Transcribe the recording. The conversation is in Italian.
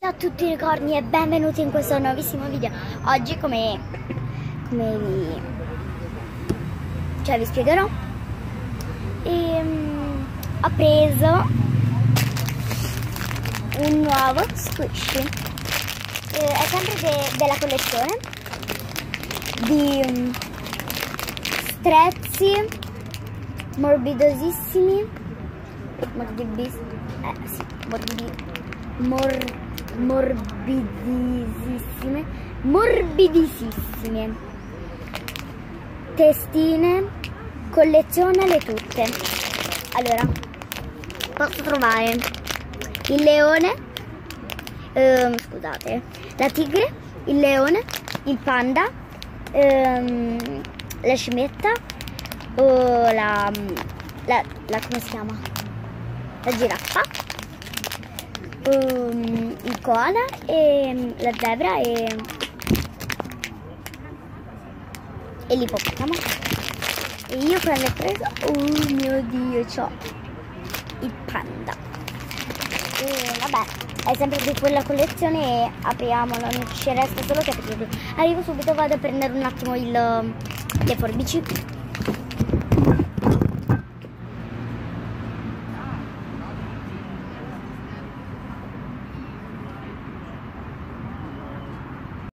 Ciao a tutti unicorni e benvenuti in questo nuovissimo video. Oggi vi spiegherò, ho preso un nuovo squishy, è sempre della collezione di strezzi morbidosissimi, morbidissime testine, collezionale tutte. Allora, posso trovare il leone, scusate, la tigre, il leone, il panda, la scimmietta, la come si chiama? La giraffa, il koala e la zebra e l'ippopotamo. E io quando ho preso, oh mio dio, c'ho il panda. E vabbè, è sempre di quella collezione e apriamolo, non ci resta solo che aprirlo. Arrivo subito, vado a prendere un attimo le forbici.